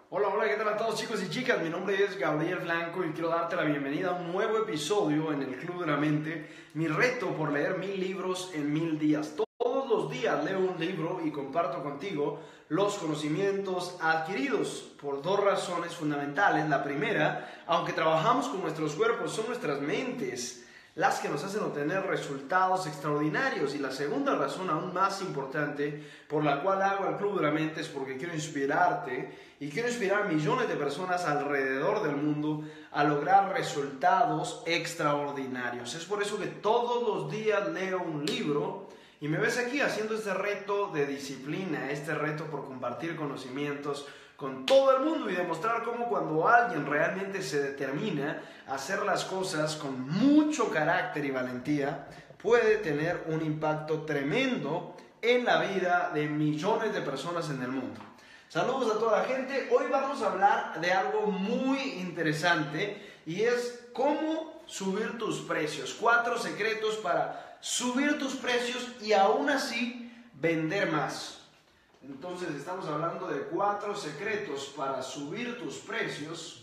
Hola, hola, ¿qué tal a todos chicos y chicas? Mi nombre es Gabriel Blanco y quiero darte la bienvenida a un nuevo episodio en el Club de la Mente. Mi reto por leer 1000 libros en 1000 días. Todos los días leo un libro y comparto contigo los conocimientos adquiridos por dos razones fundamentales. La primera, aunque trabajamos con nuestros cuerpos, son nuestras mentes las que nos hacen obtener resultados extraordinarios. Y la segunda razón, aún más importante, por la cual hago el Club de la Mente es porque quiero inspirarte y quiero inspirar a millones de personas alrededor del mundo a lograr resultados extraordinarios. Es por eso que todos los días leo un libro y me ves aquí haciendo este reto de disciplina, este reto por compartir conocimientos con todo el mundo y demostrar cómo cuando alguien realmente se determina a hacer las cosas con mucho carácter y valentía, puede tener un impacto tremendo en la vida de millones de personas en el mundo. Saludos a toda la gente. Hoy vamos a hablar de algo muy interesante y es cómo subir tus precios. 4 secretos para subir tus precios y aún así vender más. Entonces estamos hablando de 4 secretos para subir tus precios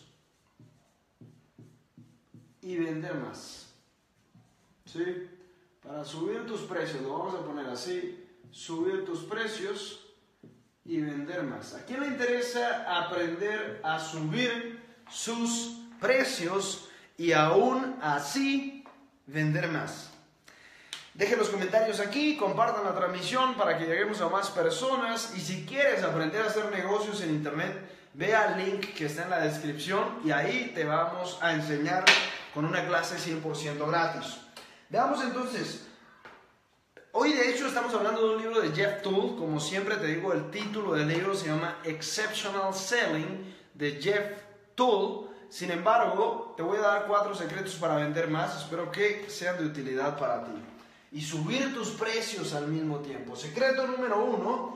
y vender más. ¿Sí? Para subir tus precios, lo vamos a poner así, subir tus precios y vender más. ¿A quién le interesa aprender a subir sus precios y aún así vender más? Dejen los comentarios aquí, compartan la transmisión para que lleguemos a más personas y si quieres aprender a hacer negocios en internet, ve al link que está en la descripción y ahí te vamos a enseñar con una clase 100% gratis. Veamos entonces, hoy de hecho estamos hablando de un libro de Jeff Toole, como siempre te digo, el título del libro se llama Exceptional Selling de Jeff Toole. Sin embargo, te voy a dar 4 secretos para vender más, espero que sean de utilidad para ti. Y subir tus precios al mismo tiempo. Secreto número 1,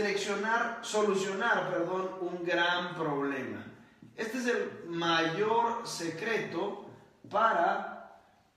solucionar un gran problema. Este es el mayor secreto para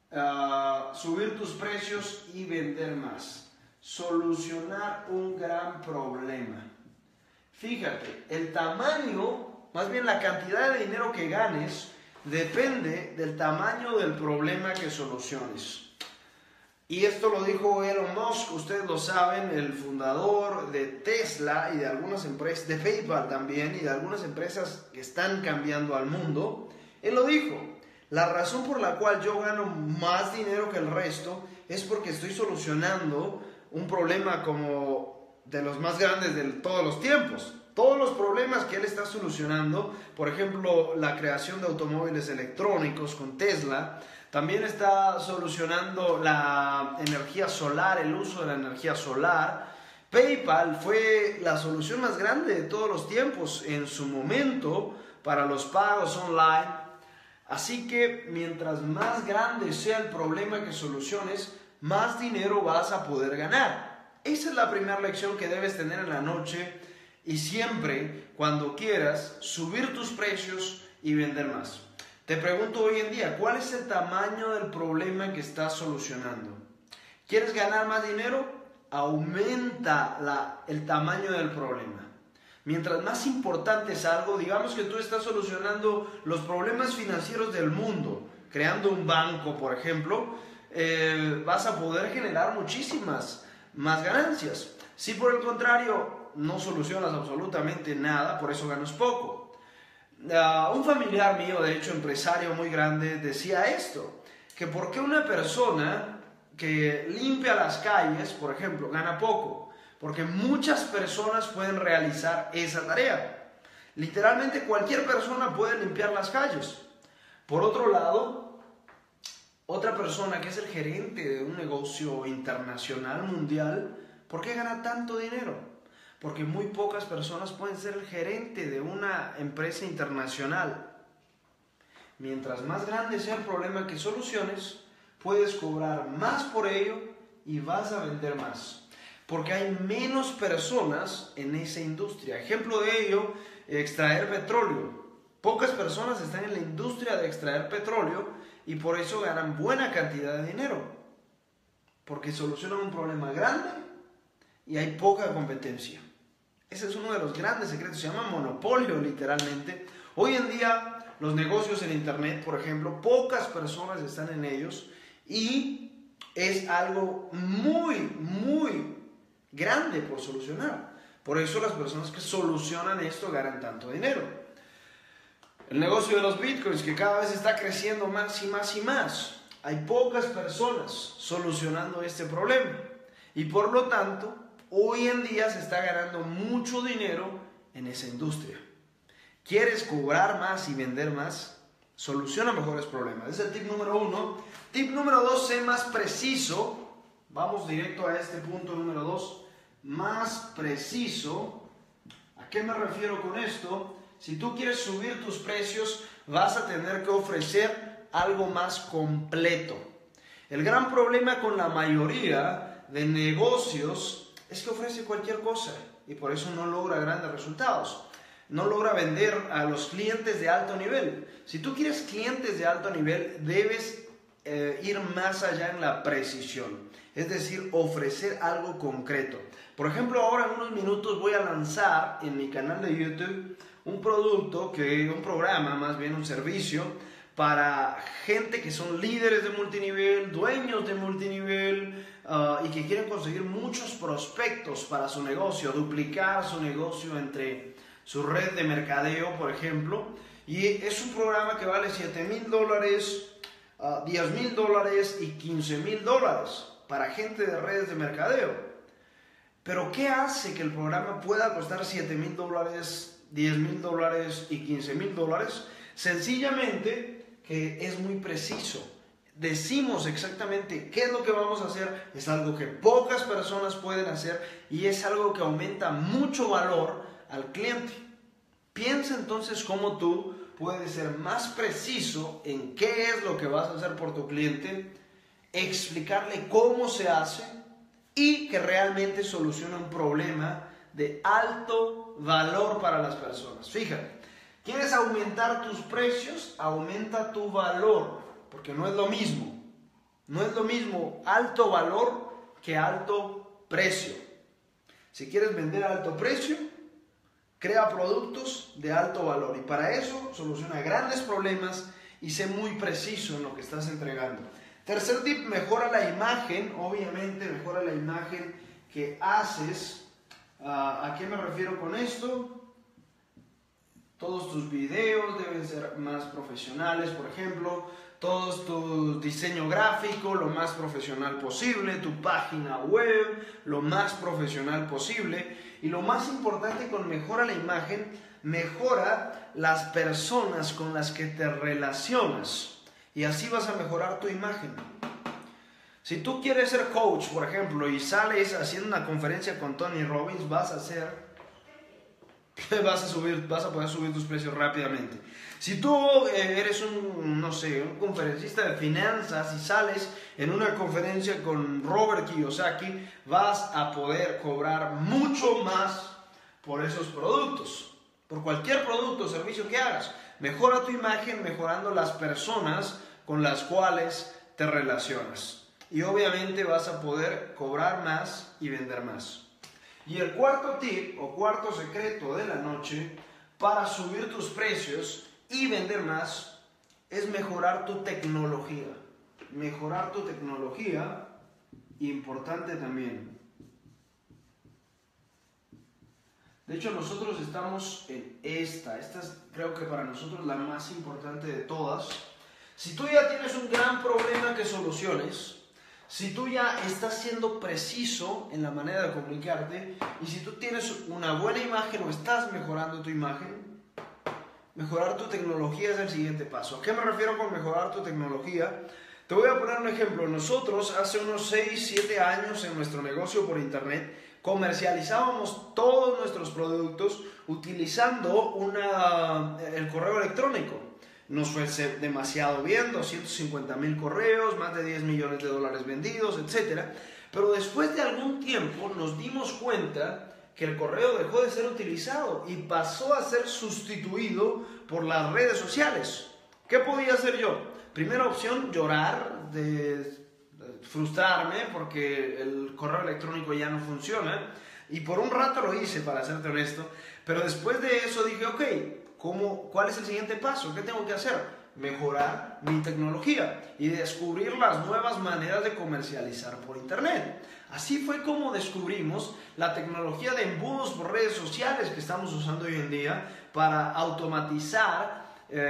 subir tus precios y vender más. Solucionar un gran problema. Fíjate, el tamaño, más bien la cantidad de dinero que ganes, depende del tamaño del problema que soluciones. Y esto lo dijo Elon Musk, ustedes lo saben, el fundador de Tesla y de algunas empresas, de PayPal también, y de algunas empresas que están cambiando al mundo. Él lo dijo, la razón por la cual yo gano más dinero que el resto es porque estoy solucionando un problema como de los más grandes de todos los tiempos. Todos los problemas que él está solucionando, por ejemplo, la creación de automóviles electrónicos con Tesla, también está solucionando la energía solar, el uso de la energía solar. PayPal fue la solución más grande de todos los tiempos en su momento para los pagos online. Así que mientras más grande sea el problema que soluciones, más dinero vas a poder ganar. Esa es la primera lección que debes tener en la noche y siempre, cuando quieras, subir tus precios y vender más. Te pregunto hoy en día, ¿cuál es el tamaño del problema que estás solucionando? ¿Quieres ganar más dinero? Aumenta el tamaño del problema. Mientras más importante es algo, digamos que tú estás solucionando los problemas financieros del mundo, creando un banco, por ejemplo, vas a poder generar muchísimas más ganancias. Si por el contrario no solucionas absolutamente nada, por eso ganas poco. Un familiar mío, de hecho empresario muy grande, decía esto, que por qué una persona que limpia las calles, por ejemplo, gana poco, porque muchas personas pueden realizar esa tarea. Literalmente cualquier persona puede limpiar las calles. Por otro lado, otra persona que es el gerente de un negocio internacional, mundial, ¿por qué gana tanto dinero? Porque muy pocas personas pueden ser el gerente de una empresa internacional. Mientras más grande sea el problema que soluciones, puedes cobrar más por ello y vas a vender más. Porque hay menos personas en esa industria. Ejemplo de ello, extraer petróleo. Pocas personas están en la industria de extraer petróleo y por eso ganan buena cantidad de dinero. Porque solucionan un problema grande y hay poca competencia. Ese es uno de los grandes secretos, se llama monopolio literalmente. Hoy en día los negocios en internet, por ejemplo, pocas personas están en ellos y es algo muy grande por solucionar. Por eso las personas que solucionan esto ganan tanto dinero. El negocio de los bitcoins, que cada vez está creciendo más y más y más. Hay pocas personas solucionando este problema y por lo tanto hoy en día se está ganando mucho dinero en esa industria. ¿Quieres cobrar más y vender más? Soluciona mejores problemas. Ese es el tip número 1. Tip número 2, sé más preciso. Vamos directo a este punto número 2. Más preciso. ¿A qué me refiero con esto? Si tú quieres subir tus precios, vas a tener que ofrecer algo más completo. El gran problema con la mayoría de negocios es que ofrece cualquier cosa y por eso no logra grandes resultados. No logra vender a los clientes de alto nivel. Si tú quieres clientes de alto nivel, debes ir más allá en la precisión. Es decir, ofrecer algo concreto. Por ejemplo, ahora en unos minutos voy a lanzar en mi canal de YouTube un programa, más bien un servicio para gente que son líderes de multinivel, dueños de multinivel y que quieren conseguir muchos prospectos para su negocio, duplicar su negocio entre su red de mercadeo, por ejemplo. Y es un programa que vale $7,000, $10,000 y $15,000 para gente de redes de mercadeo. Pero ¿qué hace que el programa pueda costar $7,000, $10,000 y $15,000? Sencillamente que es muy preciso. Decimos exactamente qué es lo que vamos a hacer. Es algo que pocas personas pueden hacer y es algo que aumenta mucho valor al cliente. Piensa entonces cómo tú puedes ser más preciso en qué es lo que vas a hacer por tu cliente, explicarle cómo se hace y que realmente solucione un problema de alto valor para las personas. Fíjate, ¿quieres aumentar tus precios? Aumenta tu valor, porque no es lo mismo. No es lo mismo alto valor que alto precio. Si quieres vender a alto precio, crea productos de alto valor y para eso soluciona grandes problemas y sé muy preciso en lo que estás entregando. Tercer tip, mejora la imagen. Obviamente mejora la imagen que haces. ¿A qué me refiero con esto? Todos tus videos deben ser más profesionales, por ejemplo. Todo tu diseño gráfico, lo más profesional posible. Tu página web, lo más profesional posible. Y lo más importante con mejora la imagen, mejora las personas con las que te relacionas. Y así vas a mejorar tu imagen. Si tú quieres ser coach, por ejemplo, y sales haciendo una conferencia con Tony Robbins, vas a poder subir tus precios rápidamente. Si tú eres un conferencista de finanzas y sales en una conferencia con Robert Kiyosaki, vas a poder cobrar mucho más por esos productos, por cualquier producto o servicio que hagas. Mejora tu imagen mejorando las personas con las cuales te relacionas. Y obviamente vas a poder cobrar más y vender más. Y el cuarto tip o cuarto secreto de la noche para subir tus precios y vender más es mejorar tu tecnología. Mejorar tu tecnología, importante también. De hecho, nosotros estamos en esta es, creo que para nosotros la más importante de todas. Si tú ya tienes un gran problema que soluciones, si tú ya estás siendo preciso en la manera de comunicarte y si tú tienes una buena imagen o estás mejorando tu imagen, mejorar tu tecnología es el siguiente paso. ¿A qué me refiero con mejorar tu tecnología? Te voy a poner un ejemplo. Nosotros hace unos 6-7 años en nuestro negocio por internet comercializábamos todos nuestros productos utilizando el correo electrónico. Nos fue demasiado bien, 250,000 correos, más de $10 millones vendidos, etc. Pero después de algún tiempo nos dimos cuenta que el correo dejó de ser utilizado y pasó a ser sustituido por las redes sociales. ¿Qué podía hacer yo? Primera opción, llorar, frustrarme porque el correo electrónico ya no funciona. Y por un rato lo hice, para serte honesto, pero después de eso dije, ok, ¿cuál es el siguiente paso? ¿Qué tengo que hacer? Mejorar mi tecnología y descubrir las nuevas maneras de comercializar por internet. Así fue como descubrimos la tecnología de embudos por redes sociales que estamos usando hoy en día para automatizar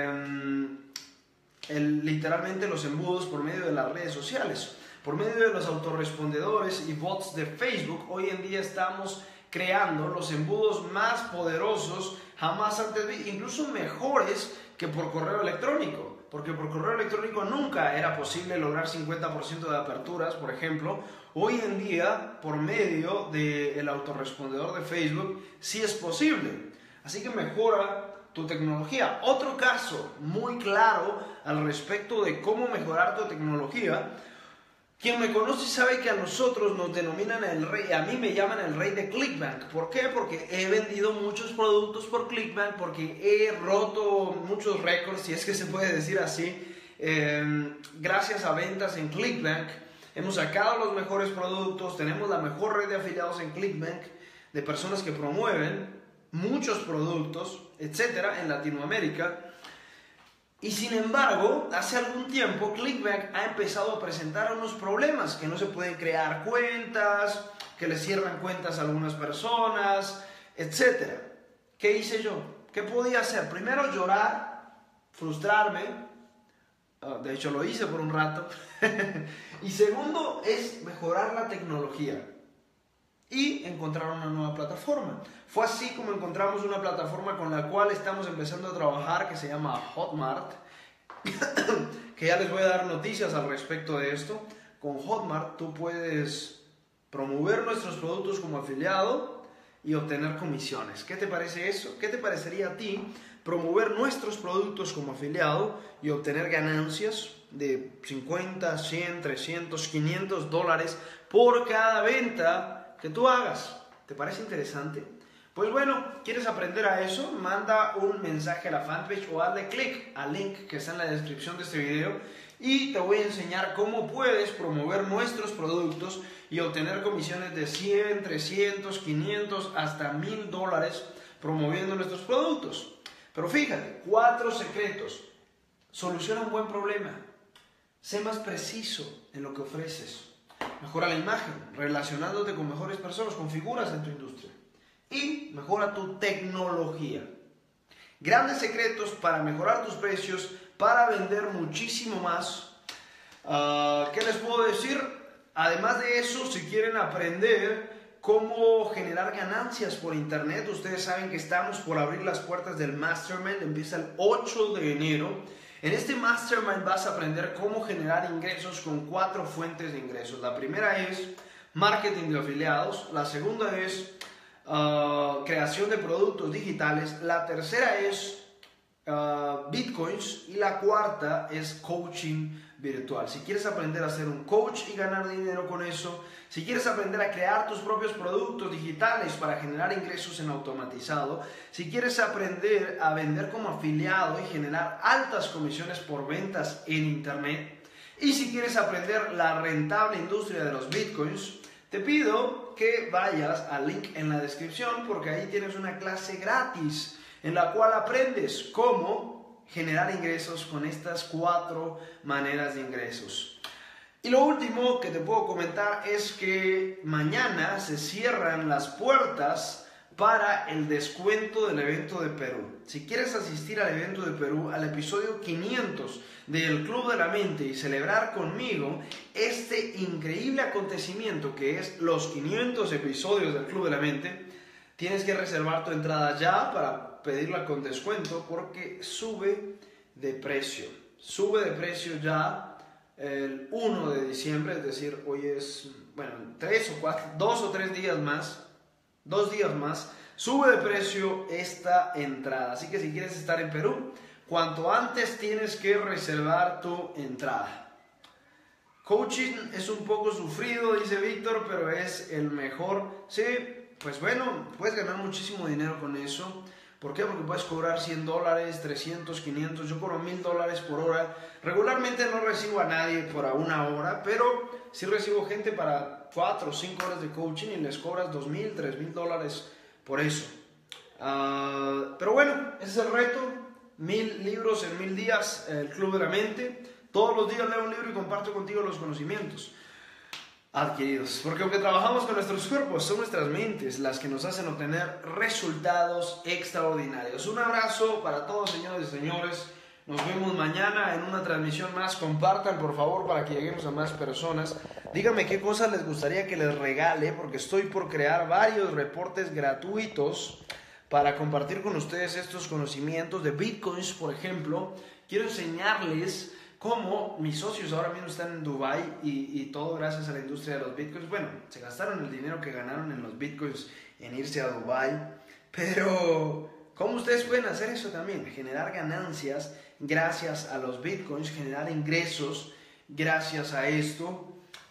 literalmente los embudos por medio de las redes sociales. Por medio de los autorrespondedores y bots de Facebook, hoy en día estamos creando los embudos más poderosos jamás antes vistos, incluso mejores que por correo electrónico, porque por correo electrónico nunca era posible lograr 50% de aperturas, por ejemplo. Hoy en día, por medio del autorrespondedor de Facebook, sí es posible. Así que mejora tu tecnología. Otro caso muy claro al respecto de cómo mejorar tu tecnología. Quien me conoce sabe que a nosotros nos denominan el rey, a mí me llaman el rey de ClickBank. ¿Por qué? Porque he vendido muchos productos por ClickBank, porque he roto muchos récords, si es que se puede decir así, gracias a ventas en ClickBank. Hemos sacado los mejores productos, tenemos la mejor red de afiliados en ClickBank, de personas que promueven muchos productos, etcétera, en Latinoamérica. Y sin embargo, hace algún tiempo ClickBank ha empezado a presentar unos problemas, que no se pueden crear cuentas, que le cierran cuentas a algunas personas, etc. ¿Qué hice yo? ¿Qué podía hacer? Primero, llorar, frustrarme. De hecho, lo hice por un rato. Y segundo, es mejorar la tecnología y encontrar una nueva plataforma. Fue así como encontramos una plataforma con la cual estamos empezando a trabajar, que se llama Hotmart, que ya les voy a dar noticias al respecto de esto. Con Hotmart tú puedes promover nuestros productos como afiliado y obtener comisiones. ¿Qué te parece eso? ¿Qué te parecería a ti promover nuestros productos como afiliado y obtener ganancias de 50, 100, 300, 500 dólares por cada venta que tú hagas? ¿Te parece interesante? Pues bueno, ¿quieres aprender a eso? Manda un mensaje a la fanpage o hazle clic al link que está en la descripción de este video y te voy a enseñar cómo puedes promover nuestros productos y obtener comisiones de 100, 300, 500 hasta 1000 dólares promoviendo nuestros productos. Pero fíjate, 4 secretos. Soluciona un buen problema. Sé más preciso en lo que ofreces. Mejora la imagen, relacionándote con mejores personas, con figuras en tu industria. Y mejora tu tecnología. Grandes secretos para mejorar tus precios, para vender muchísimo más. ¿Qué les puedo decir? Además de eso, si quieren aprender cómo generar ganancias por internet, ustedes saben que estamos por abrir las puertas del Mastermind, empieza el 8 de enero. En este Mastermind vas a aprender cómo generar ingresos con 4 fuentes de ingresos. La primera es marketing de afiliados, la segunda es creación de productos digitales, la tercera es bitcoins y la cuarta es coaching virtual. Si quieres aprender a ser un coach y ganar dinero con eso, si quieres aprender a crear tus propios productos digitales para generar ingresos en automatizado, si quieres aprender a vender como afiliado y generar altas comisiones por ventas en internet, y si quieres aprender la rentable industria de los bitcoins, te pido que vayas al link en la descripción porque ahí tienes una clase gratis en la cual aprendes cómo generar ingresos con estas 4 maneras de ingresos. Y lo último que te puedo comentar es que mañana se cierran las puertas para el descuento del evento de Perú. Si quieres asistir al evento de Perú, al episodio 500 del Club de la Mente y celebrar conmigo este increíble acontecimiento que es los 500 episodios del Club de la Mente, tienes que reservar tu entrada ya para pedirla con descuento porque sube de precio. Sube de precio ya el 1 de diciembre, es decir, hoy es, 2 o 3 días más. 2 días más, sube de precio esta entrada. Así que si quieres estar en Perú, cuanto antes tienes que reservar tu entrada. Coaching es un poco sufrido, dice Víctor, pero es el mejor. Sí, pues bueno, puedes ganar muchísimo dinero con eso. ¿Por qué? Porque puedes cobrar 100 dólares, 300, 500, yo cobro 1000 dólares por hora. Regularmente no recibo a nadie por 1 hora, pero sí recibo gente para 4 o 5 horas de coaching y les cobras $2,000, $3,000 por eso. Pero bueno, ese es el reto. 1,000 libros en 1,000 días, el Club de la Mente. Todos los días leo un libro y comparto contigo los conocimientos adquiridos. Porque aunque trabajamos con nuestros cuerpos, son nuestras mentes las que nos hacen obtener resultados extraordinarios. Un abrazo para todos, señores y señores. Nos vemos mañana en una transmisión más. Compartan, por favor, para que lleguemos a más personas. Díganme qué cosas les gustaría que les regale, porque estoy por crear varios reportes gratuitos para compartir con ustedes estos conocimientos de Bitcoins, por ejemplo. Quiero enseñarles cómo mis socios ahora mismo están en Dubai y todo gracias a la industria de los Bitcoins. Bueno, se gastaron el dinero que ganaron en los Bitcoins en irse a Dubai, pero ¿cómo ustedes pueden hacer eso también? Generar ganancias gracias a los Bitcoins, generar ingresos gracias a esto.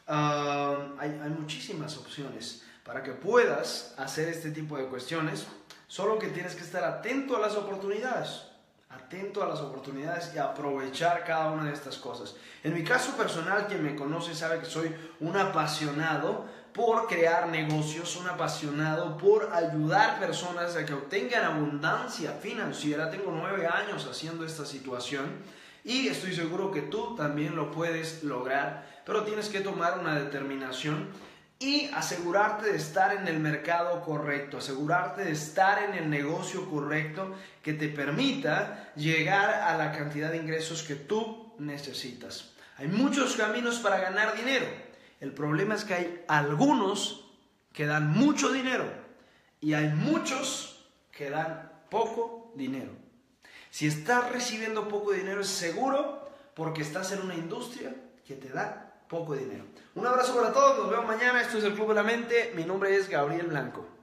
Hay muchísimas opciones para que puedas hacer este tipo de cuestiones, solo que tienes que estar atento a las oportunidades. Atento a las oportunidades y aprovechar cada una de estas cosas. En mi caso personal, quien me conoce sabe que soy un apasionado por crear negocios, un apasionado por ayudar personas a que obtengan abundancia financiera. Tengo 9 años haciendo esta situación y estoy seguro que tú también lo puedes lograr, pero tienes que tomar una determinación y asegurarte de estar en el mercado correcto, asegurarte de estar en el negocio correcto que te permita llegar a la cantidad de ingresos que tú necesitas. Hay muchos caminos para ganar dinero. El problema es que hay algunos que dan mucho dinero y hay muchos que dan poco dinero. Si estás recibiendo poco dinero es seguro porque estás en una industria que te da poco dinero. Un abrazo para todos, nos vemos mañana. Esto es el Club de la Mente. Mi nombre es Gabriel Blanco.